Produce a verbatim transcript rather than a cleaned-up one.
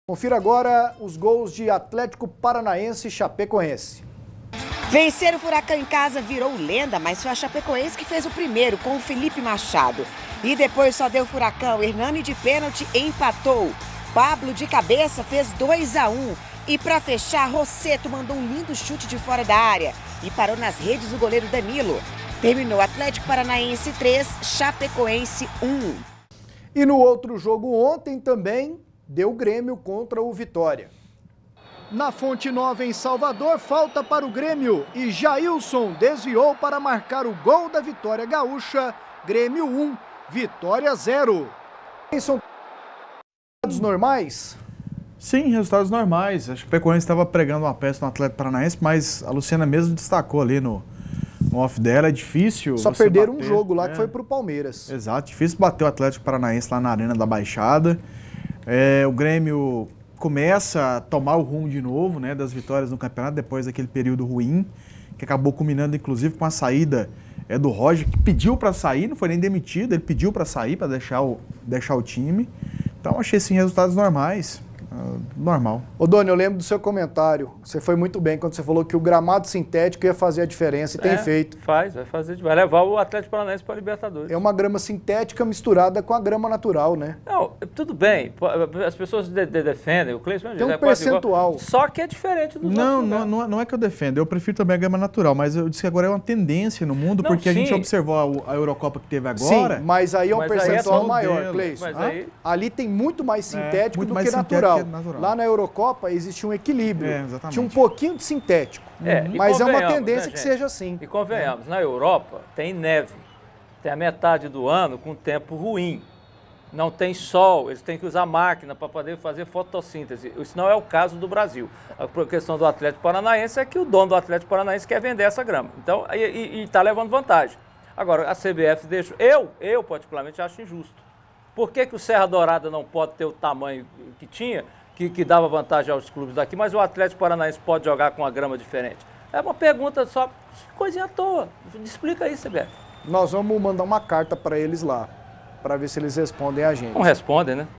Confira agora os gols de Atlético Paranaense e Chapecoense. Vencer o Furacão em casa virou lenda, mas foi a Chapecoense que fez o primeiro com o Felipe Machado. E depois só deu Furacão, Hernani de pênalti empatou. Pablo de cabeça fez dois a um. E para fechar, Rosseto mandou um lindo chute de fora da área e parou nas redes do goleiro Danilo. Terminou Atlético Paranaense três, Chapecoense um. E no outro jogo ontem também deu Grêmio contra o Vitória. Na Fonte Nova, em Salvador, falta para o Grêmio e Jailson desviou para marcar o gol da vitória gaúcha. Grêmio um, Vitória zero. São resultados normais? Sim, resultados normais. A Chapecoense estava pregando uma peça no Atlético Paranaense, mas a Luciana mesmo destacou ali no, no off dela. É difícil. Só você perderam bater, um jogo lá é, que foi pro Palmeiras. Exato, difícil bater o Atlético Paranaense lá na Arena da Baixada. É, o Grêmio começa a tomar o rumo de novo, né, das vitórias no campeonato, depois daquele período ruim, que acabou culminando inclusive com a saída é, do Roger, que pediu para sair, não foi nem demitido, ele pediu para sair, para deixar o, deixar o time. Então achei sim resultados normais. Uh, normal. Ô Doni, eu lembro do seu comentário, você foi muito bem quando você falou que o gramado sintético ia fazer a diferença e é, tem feito. Faz, vai fazer, vai levar o Atlético Paranaense para a Libertadores. É uma grama sintética misturada com a grama natural, né? Não, tudo bem, as pessoas de, de defendem, o Cleiton tem um é percentual. Igual, só que é diferente dos não, outros. Não, não, não é que eu defendo, eu prefiro também a grama natural, mas eu disse que agora é uma tendência no mundo, não, porque sim. A gente observou a, a Eurocopa que teve agora. Sim, mas aí é um percentual é maior, Cleiton. Aí... Ali tem muito mais sintético é, muito do mais que, natural. que natural. Lá na Eurocopa existia um equilíbrio, é, tinha um pouquinho de sintético, é, mas é uma tendência né, que seja assim. E convenhamos, na Europa tem neve, tem a metade do ano com tempo ruim, não tem sol, eles têm que usar máquina para poder fazer fotossíntese. Isso não é o caso do Brasil. A questão do Atlético Paranaense é que o dono do Atlético Paranaense quer vender essa grama, então, e está levando vantagem. Agora, a C B F deixa, eu, eu particularmente acho injusto. Por que que o Serra Dourada não pode ter o tamanho que tinha, Que, que dava vantagem aos clubes daqui, mas o Atlético Paranaense pode jogar com uma grama diferente? É uma pergunta só, coisinha à toa. Explica aí, C B F. Nós vamos mandar uma carta para eles lá, para ver se eles respondem a gente. Não respondem, né?